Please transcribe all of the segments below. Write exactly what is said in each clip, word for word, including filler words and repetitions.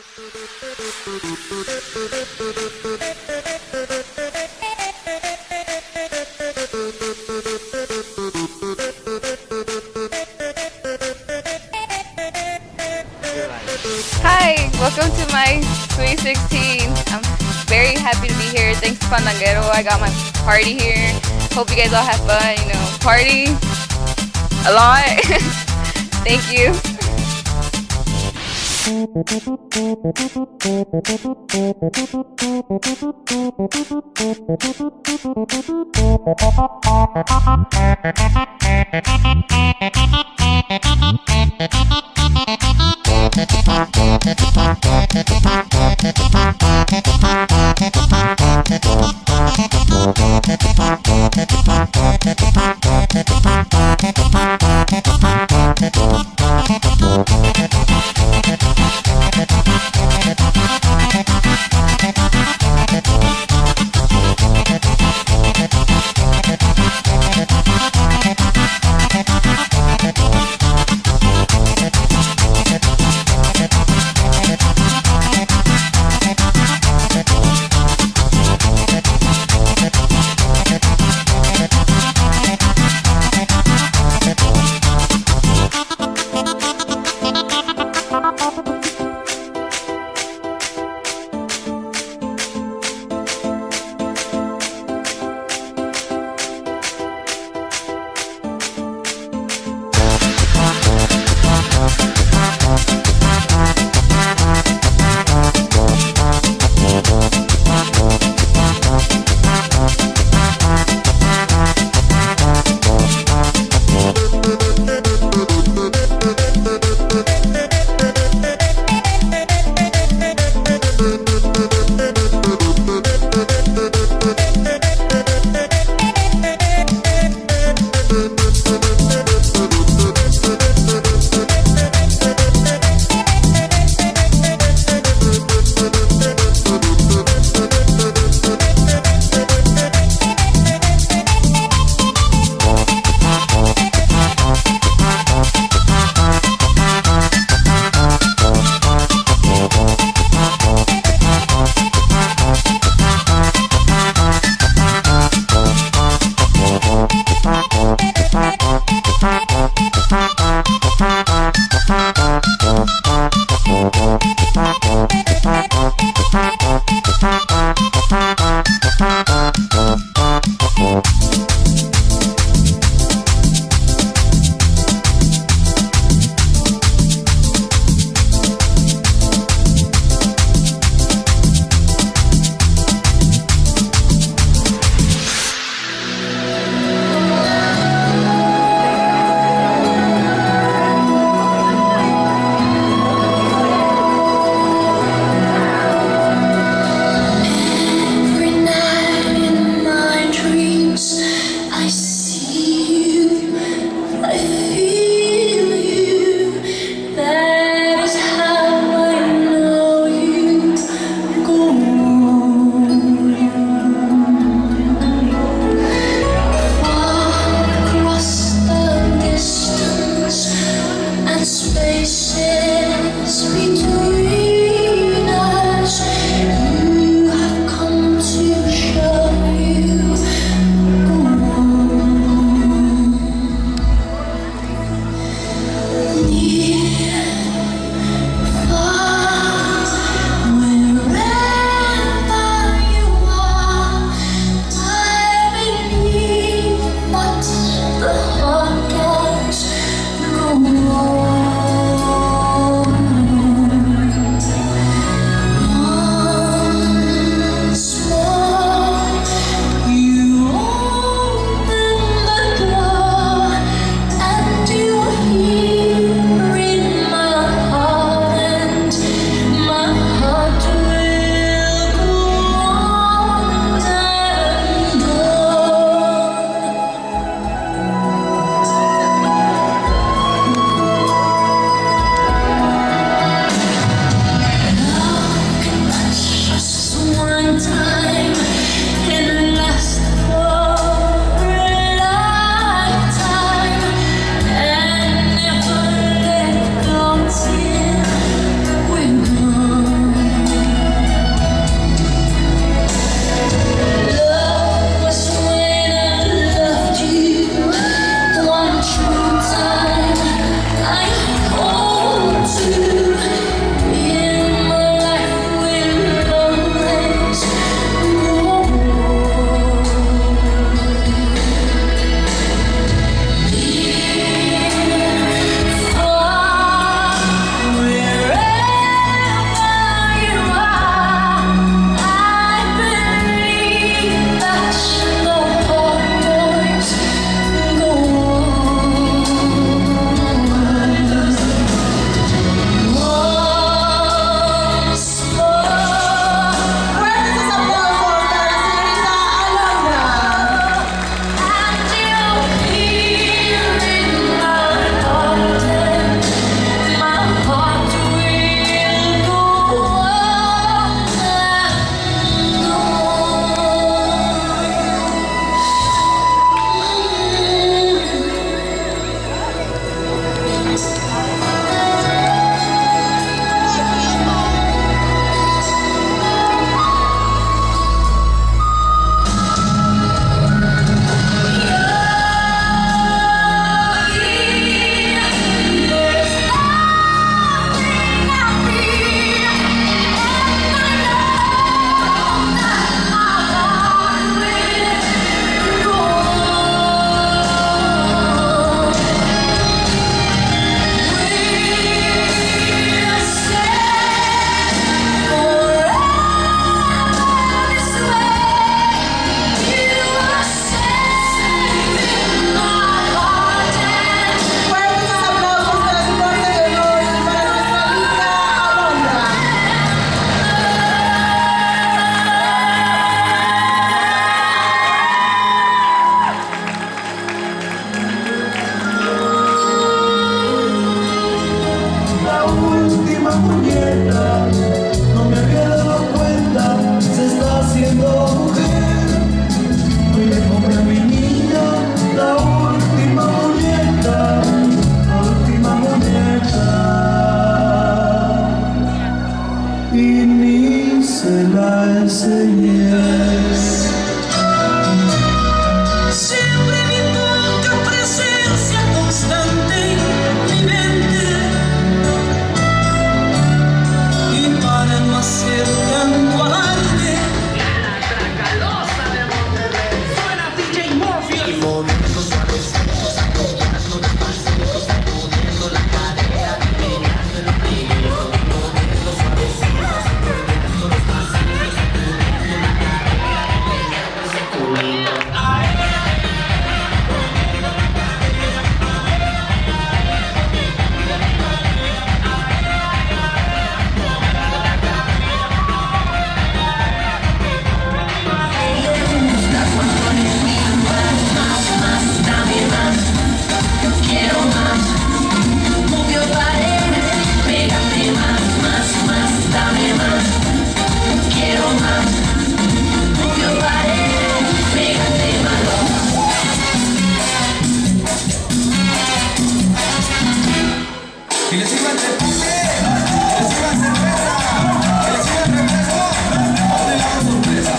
Hi, welcome to my Sweet sixteen. I'm very happy to be here. Thanks to Fandanguero, I got my party here. Hope you guys all have fun, you know, party a lot. Thank you. se la enseñé. Siempre mi poca presencia constante en mi mente, y para no hacer tanto alarde, La Tracalosa de Monterrey. Suena D J Morpheus. y moviendo suavecitos, acomodando despacito, sacudiendo la cadera, meneando el ombligo, y moviendo suavecito, sacudiendo despacito, sacudiendo la cadera, meneando ese culito. Que le sirvan tepuche, que le sirvan cerveza, que le sirvan refresco, o un helado sorpresa.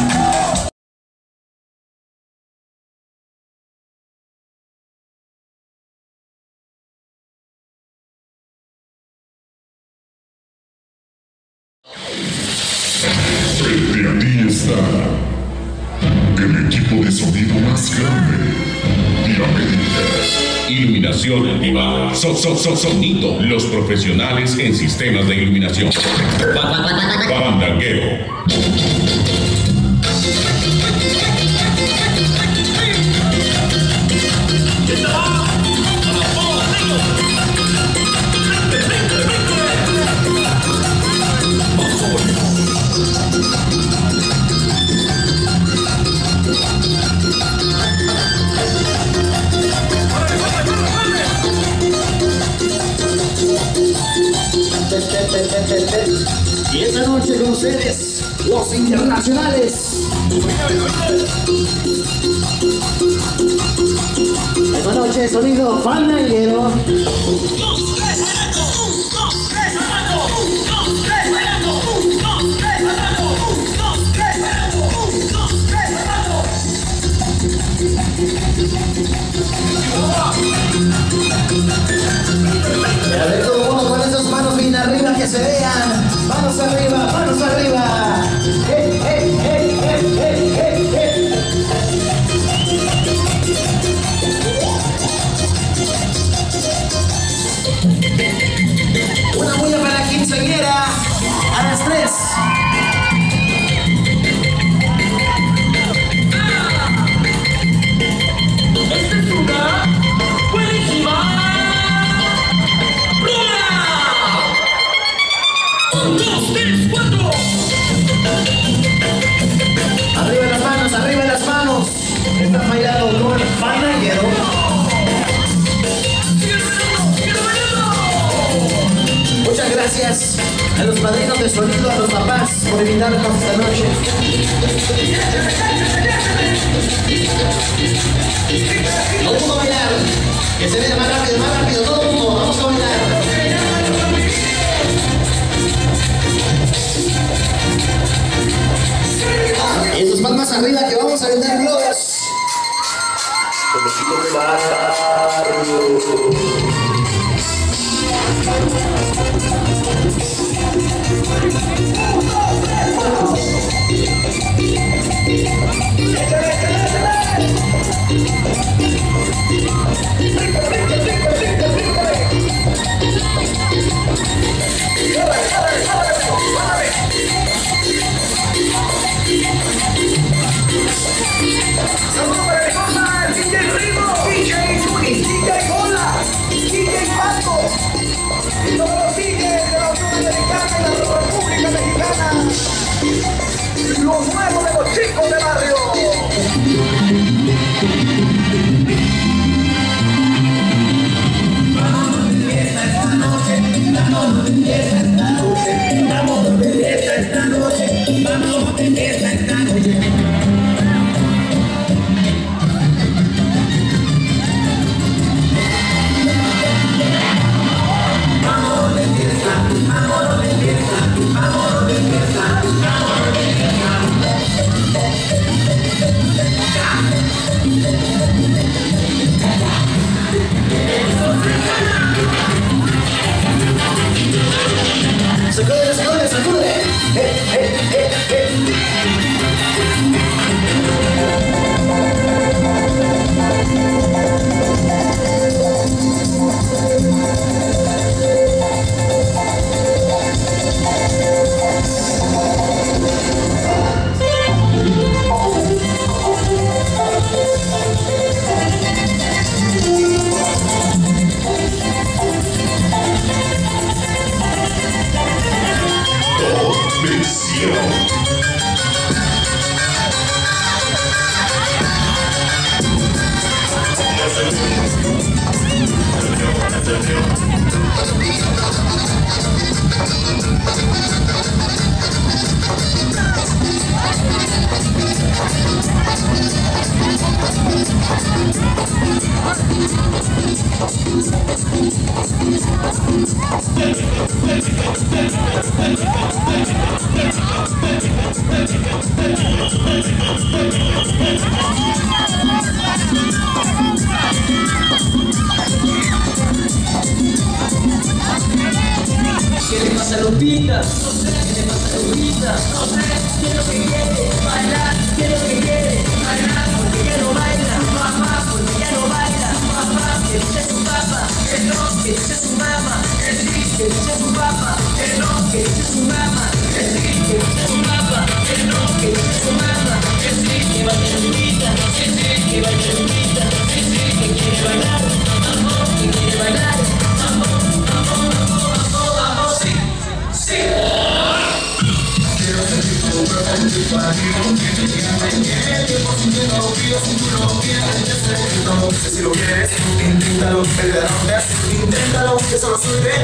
Frente a ti está el equipo de sonido más grande de América. Iluminación activada. So, so, so, sonido. Los profesionales en sistemas de iluminación. Fandanguero. Y esta noche con ustedes, los internacionales. Esta noche sonido fandanguero. A ver todo el mundo con esas manos bien arriba que se vean. Manos arriba, manos arriba. ¡Hey, hey, hey, hey, hey, hey, hey! Una bulla para la quinceañera. A las tres. Esta es una buenísima. Un, dos, tres, cuatro. Arriba las manos, arriba las manos. Están bailando con fandanguero. Muchas gracias a los padrinos de sonido, a los papás por invitarnos esta noche. Todo el mundo a bailar. Que se vea más rápido, más rápido. Todo el mundo, vamos a bailar. Y sus palmas arriba que vamos a vender globos. Saludos para mi compa, D J Rimo, D J Juni, D J Cola, D J Paco, y todos los D Js de la Unión Americana y la República Mexicana, los nuevos de los chicos de barrio. Vamos de fiesta esta noche, vamos de fiesta esta noche, vamos de fiesta esta noche, vamos de fiesta esta noche. Vámonos de fiesta, vámonos de fiesta, vámonos de fiesta, vámonos. Sacúdele, sacúdele, sacúdele. Eh, eh, eh, eh. ¿Qué le pasa a Lupita? No sé, ¿qué le pasa a Lupita? No sé, ¿qué es lo que quiere? Bailar, ¿qué es lo que quiere? Bailar, porque ya no baila, mamá, porque ya no baila, mamá, que dice su papá, que no, que dice su mamá, que sí, que dice su papá, que no, que dice su mamá, que sí, que dice su papá, que no, que dice su mamá, que sí, que baila Lupita, que sí, que baila Lupita, que sí, que quiere bailar, amor, que quiere bailar, amor, amor, amor, amor, amor, sí, sí. Si lo quieres, inténtalo, el verano te hace, inténtalo, que solo sirve.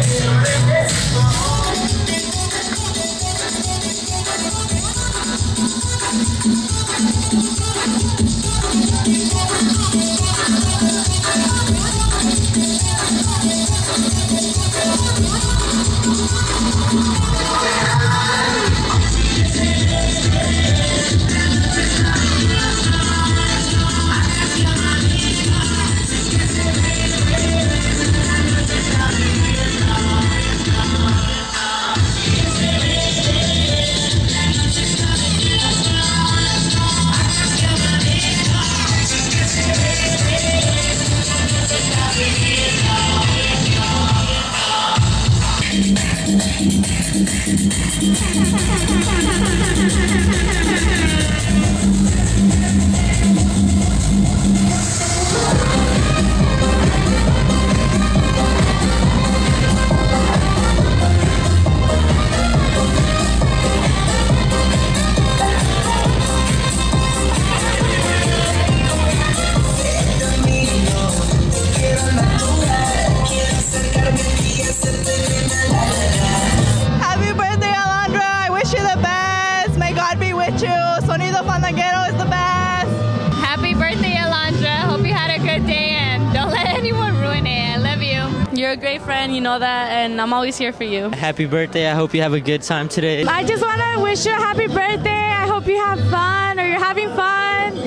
Happy birthday, Alondra! I wish you the best. May God be with you. Sonido Fandanguero is the best. Happy birthday, Alondra. Hope you had a good day and don't let anyone ruin it. I love you. You're a great friend, you know that, and I'm always here for you. Happy birthday. I hope you have a good time today. I just want to wish you a happy birthday. I hope you have fun or you're having fun.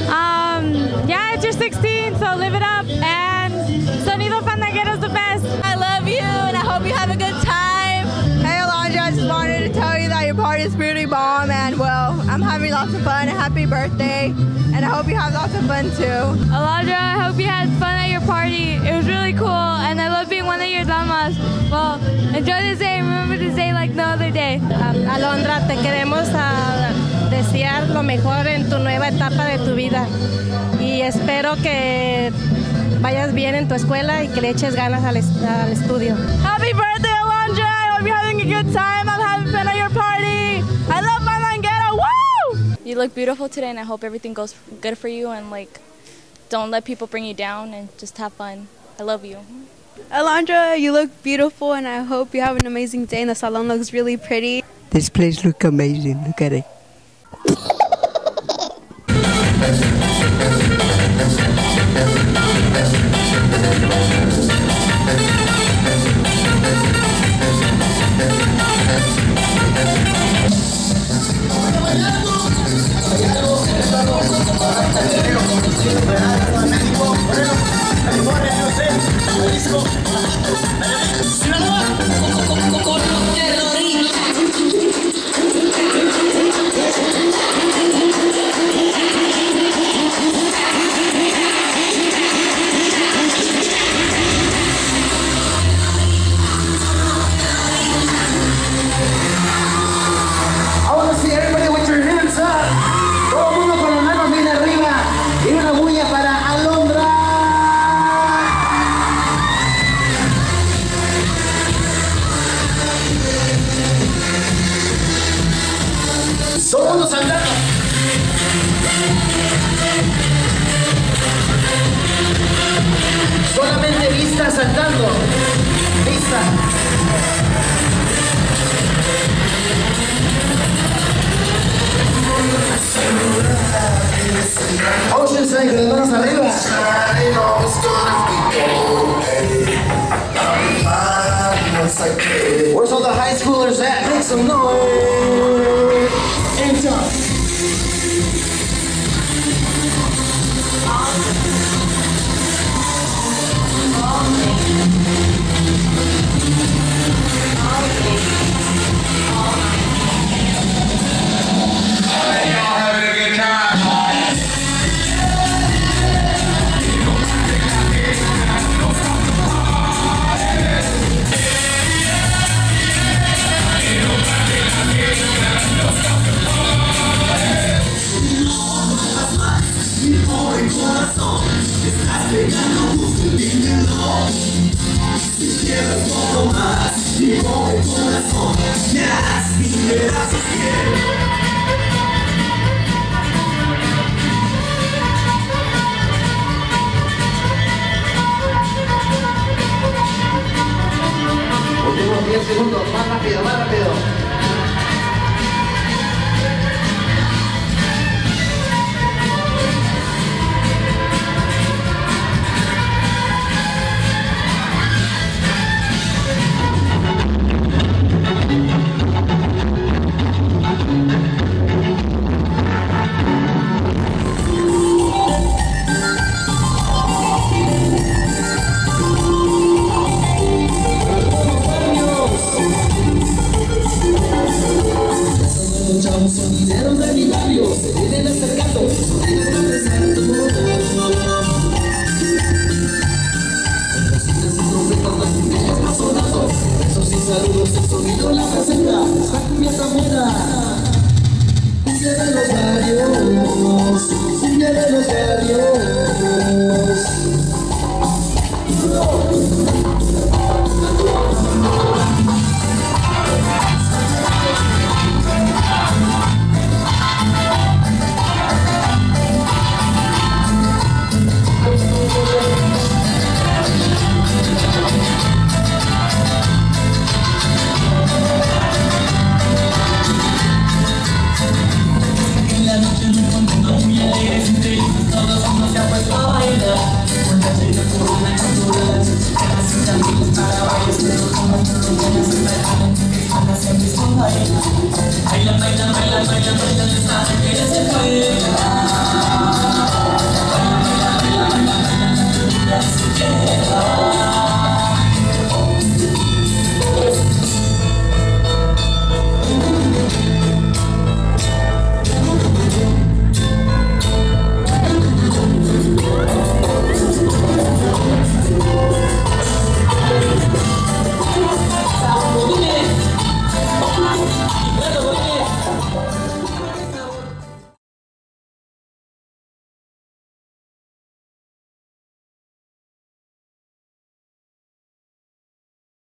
Um, yeah, it's your sixteenth, so live it up. And Sonido Fandanguero is the best. I love you, and I hope you have a good time. Hey, Alondra, I just wanted to tell you that your party is pretty bomb, and well, I'm having lots of fun. Happy birthday, and I hope you have lots of fun too. Alondra, I hope you had fun at your party. It was really cool, and I love being one of your damas. Well, enjoy this day. Remember this day like no other day. Um, Alondra, te queremos uh, desear lo mejor en tu nueva etapa de tu vida y espero que vayas bien en tu escuela y que le eches ganas al, est al estudio. Happy birthday, Alondra! I hope you're having a good time. I'm having fun at your party. I love Fandanguero. Woo! You look beautiful today and I hope everything goes good for you and like don't let people bring you down and just have fun. I love you. Alondra, you look beautiful and I hope you have an amazing day and the salon looks really pretty. This place looks amazing. Look at it. Con los terroristas. Todo el mundo saltando. Solamente vista saltando. Vista. Oceanside, con las manos arriba. Where's all the high schoolers at? Make some noise. And jump. Últimos diez segundos, más rápido, más rápido. Sonideros de mi barrio se vienen acercando, sonidos me presento. Con cositas y trompetas, las cumbias más sonando. Besos y saludos, el sonido la presenta. La cumbia está buena. Cumbia de los barrios, cumbia de los barrios. Baila, baila, baila, baila, baila, baila,